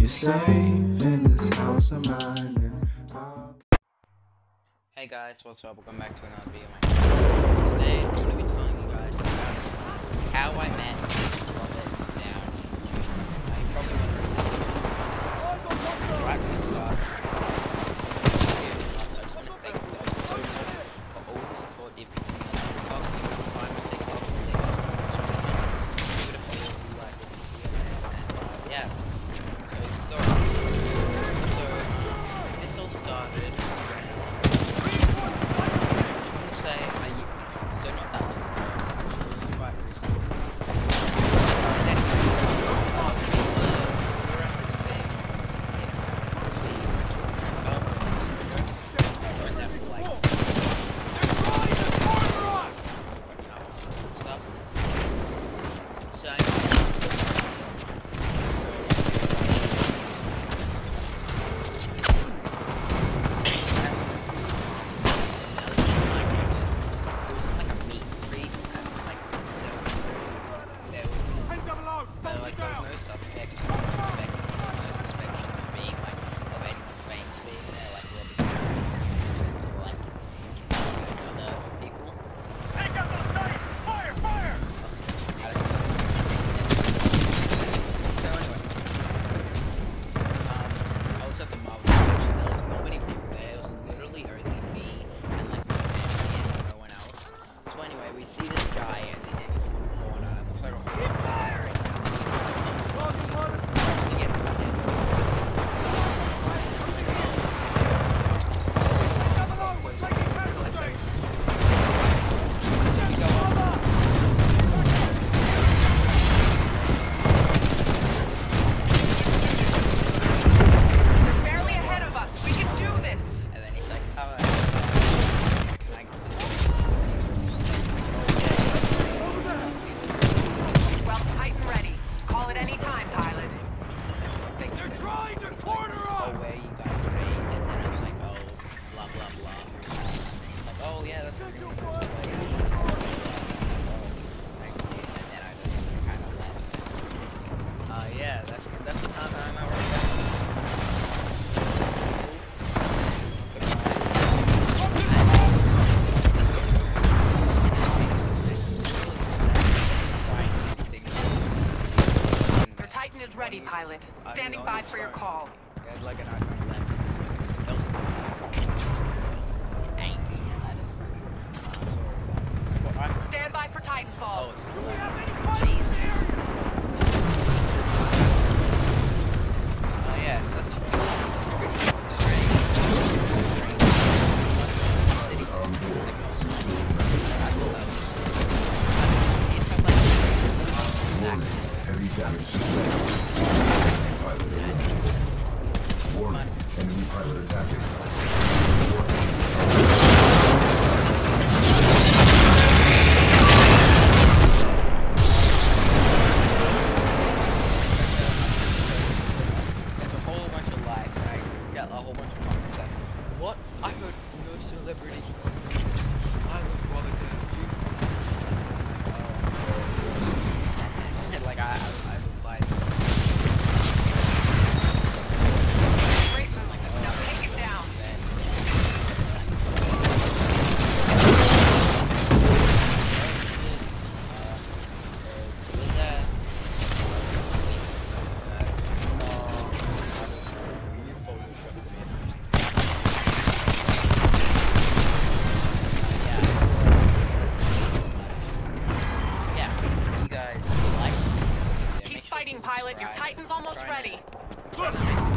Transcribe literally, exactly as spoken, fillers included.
you safe in this house of mine. And I'll... Hey guys, what's up? Welcome back to another video. Today I'm going to be telling you guys about how I met Robert down in June. I probably wondering that. Right from the start, I just want to thank you guys so much for all the support you've given me on TikTok. Time to take off and take off. Give it a follow if you like what you see on there. And uh, yeah, so the story. So this all started. Say, I, so not that long ago, which was quite recent. Anyway, uh, we were, we were at this thing, yeah, probably, um, going there for like, stuff. So, anyway, we see this guy and then he's in the corner. Looks like a fire. Actually get You're barely ahead of us. We can do this. And then he's like, oh, Call it any time, pilot. they're trying to corner us! Oh, where you guys stay? And then I'm like, oh, blah, blah, blah. Like, oh, yeah, that's what you're doing. Like, and then I just kind of left. Uh, yeah, that's, that's the time that I'm at right now. Is ready, pilot. Standing by for your call. Yeah, it's like an iPhone eleven. That was angry. Stand by for Titanfall. Oh, it's jeez. Oh yes, that's Heavy damage sustained. Pilot eliminated. Warning, enemy pilot attacking. There's a whole bunch of lies, right? Got a whole bunch of comments saying, what? I heard no celebrity. I would rather do you. And like I, I, I replied. Great move. Now take it down. Keep fighting, pilot. Your Titan's almost ready. Look!